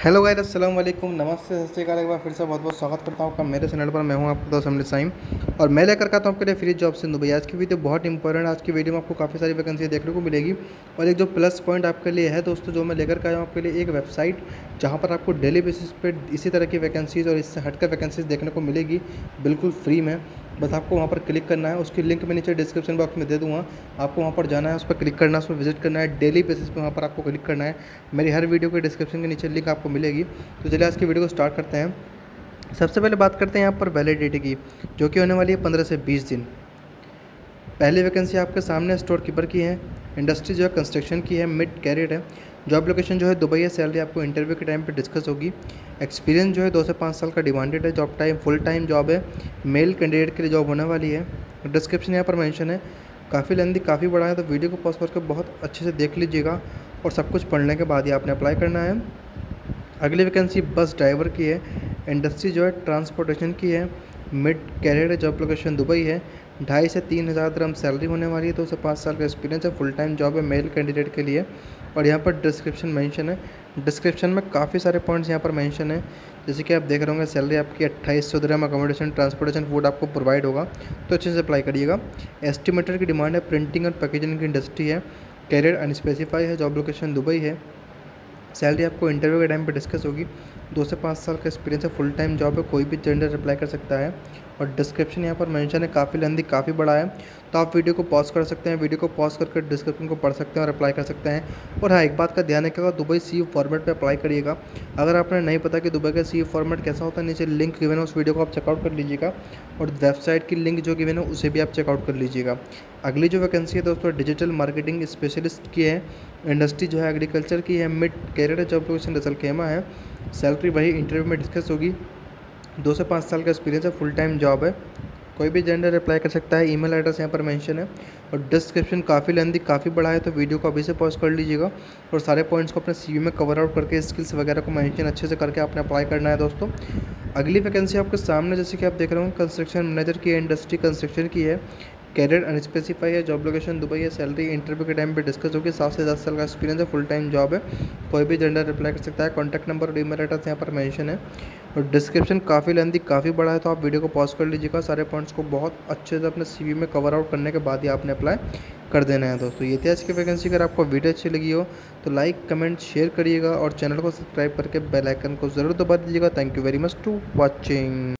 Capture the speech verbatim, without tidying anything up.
Hello guys, अस्सलाम वालेकुम, नमस्ते, सत श्री अकाल। एक बार फिर से बहुत बहुत स्वागत करता हूँ आपका मेरे चैनल पर। मैं हूँ आपका दोस्त अमृत साइम और मैं लेकर आता हूँ आपके लिए फ्री जॉब से दुबई। आज की वीडियो बहुत इंपॉर्टेंट। आज की वीडियो में आपको काफ़ी सारी वैकेंसी देखने को मिलेगी और एक जो प्लस पॉइंट आपके लिए है दोस्तों, जो मैं लेकर के आया हूँ आपके लिए, एक वेबसाइट जहाँ पर आपको डेली बेसिस पे इसी तरह की वैकेंसीज़ और इससे हटकर वैकेंसीज़ देखने को मिलेगी बिल्कुल फ्री में। बस आपको वहाँ पर क्लिक करना है। उसकी लिंक मैं नीचे डिस्क्रिप्शन बॉक्स में दे दूँगा। आपको वहाँ पर जाना है, उस पर क्लिक करना है, उस पर विजिट करना है। डेली बेसिस पे वहाँ पर आपको क्लिक करना है। मेरी हर वीडियो के डिस्क्रिप्शन के नीचे लिंक आपको मिलेगी। तो चलिए आज की वीडियो को स्टार्ट करते हैं। सबसे पहले बात करते हैं यहाँ पर वैलिडिटी की, जो कि होने वाली है पंद्रह से बीस दिन। पहली वैकेंसी आपके सामने स्टोर कीपर की है। इंडस्ट्री जो है कंस्ट्रक्शन की है, मिड कैरियर है। जॉब लोकेशन जो है दुबई है। सैलरी आपको इंटरव्यू के टाइम पे डिस्कस होगी। एक्सपीरियंस जो है दो से पाँच साल का डिमांडेड है। Job time full time job है। मेल कैंडिडेट के लिए जॉब होने वाली है। डिस्क्रिप्शन यहाँ पर मेंशन है। काफ़ी लेंदी, काफ़ी बड़ा है, तो वीडियो को पॉज करके बहुत अच्छे से देख लीजिएगा और सब कुछ पढ़ने के बाद ही आपने अप्लाई करना है। अगली वैकेंसी बस ड्राइवर की है। इंडस्ट्री जो है ट्रांसपोर्टेशन की है। मिड कैरियर है। जॉब लोकेशन दुबई है। ढाई से तीन हज़ार दिरहम सैलरी होने वाली है। दो से पाँच साल का एक्सपीरियंस है। फुल टाइम जॉब है मेल कैंडिडेट के लिए। और यहाँ पर डिस्क्रिप्शन मेंशन है। डिस्क्रिप्शन में काफ़ी सारे पॉइंट्स यहाँ पर मेंशन है। जैसे कि आप देख रहे होंगे, सैलरी आपकी अट्ठाईस सौ दिरहम, अकोमोडेशन, ट्रांसपोर्टेशन, फूड आपको प्रोवाइड होगा, तो अच्छे से अप्लाई करिएगा। एस्टिमेटर की डिमांड है। प्रिंटिंग और पैकेजिंग की इंडस्ट्री है। कैरियर अनस्पेसिफाई है। जॉब लोकेशन दुबई है। सैलरी आपको इंटरव्यू के टाइम पे डिस्कस होगी। दो से पाँच साल का एक्सपीरियंस है। फुल टाइम जॉब है। कोई भी जेंडर अप्लाई कर सकता है। और डिस्क्रिप्शन यहाँ पर मेंशन है। काफ़ी लेंदी, काफ़ी बड़ा है, तो आप वीडियो को पॉज कर सकते हैं। वीडियो को पॉज करके डिस्क्रिप्शन को पढ़ सकते हैं और अप्लाई कर सकते हैं। और हाँ, एक बात का ध्यान रखिएगा, दुबई सी फॉर्मेट पे अप्लाई करिएगा। अगर आपने नहीं पता कि दुबई का सी फॉर्मेट कैसा होता है, नीचे लिंक गिवन है, उस वीडियो को आप चेकआउट कर लीजिएगा। और वेबसाइट की लिंक जो गिवन है उसे भी आप चेकआउट कर लीजिएगा। अगली जो वैकेंसी है दोस्तों, डिजिटल मार्केटिंग स्पेशलिस्ट की है। इंडस्ट्री जो है एग्रीकल्चर की है। मिड कैरियर है। जॉब लोकेशन रसल खेमा है। सैलरी वही इंटरव्यू में डिस्कस होगी। दो से पाँच साल का एक्सपीरियंस है। फुल टाइम जॉब है। कोई भी जेंडर अप्लाई कर सकता है। ईमेल एड्रेस यहाँ पर मेंशन है। और डिस्क्रिप्शन काफ़ी लेंदी, काफ़ी बड़ा है, तो वीडियो को अभी से पॉज कर लीजिएगा और सारे पॉइंट्स को अपने सीवी में कवर आउट करके स्किल्स वगैरह को मेंशन अच्छे से करके आपने अप्लाई करना है दोस्तों। अगली वैकेंसी आपके सामने, जैसे कि आप देख रहे हो, कंस्ट्रक्शन मैनेजर की है। इंडस्ट्री कंस्ट्रक्शन की है। कैरियर अनस्पेसिफाई है। जॉब लोकेशन दुबई है। सैलरी इंटरव्यू के टाइम पे डिस्कस होगी। सात से दस साल का एक्सपीरियंस है। फुल टाइम जॉब है। कोई भी जेंडर अप्लाई कर सकता है। कॉन्टैक्ट नंबर और ईमेल एड्रेस यहाँ पर मेंशन है। और डिस्क्रिप्शन काफ़ी लेंदी, काफ़ी बड़ा है, तो आप वीडियो को पॉज कर लीजिएगा। सारे पॉइंट्स को बहुत अच्छे से अपने सीवी में कवर आउट करने के बाद ही आपने अप्लाई कर देना है दोस्तों। ये थी आज की वैकेंसी। अगर आपको वीडियो अच्छी लगी हो तो लाइक, कमेंट, शेयर करिएगा और चैनल को सब्सक्राइब करके बेल आइकन को ज़रूर दबा दीजिएगा। Thank you very much to watching.